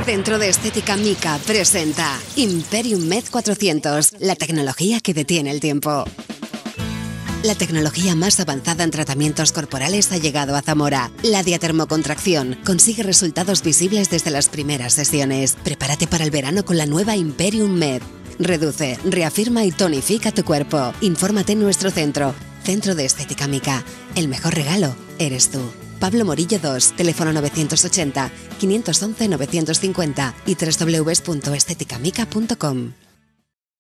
Centro de Estética Mica presenta Imperium Med 400, la tecnología que detiene el tiempo. La tecnología más avanzada en tratamientos corporales ha llegado a Zamora. La diatermocontracción consigue resultados visibles desde las primeras sesiones. Prepárate para el verano con la nueva Imperium Med. Reduce, reafirma y tonifica tu cuerpo. Infórmate en nuestro centro. Centro de Estética Mica. El mejor regalo eres tú. Pablo Morillo 2, teléfono 980 511 950 y www.esteticamica.com.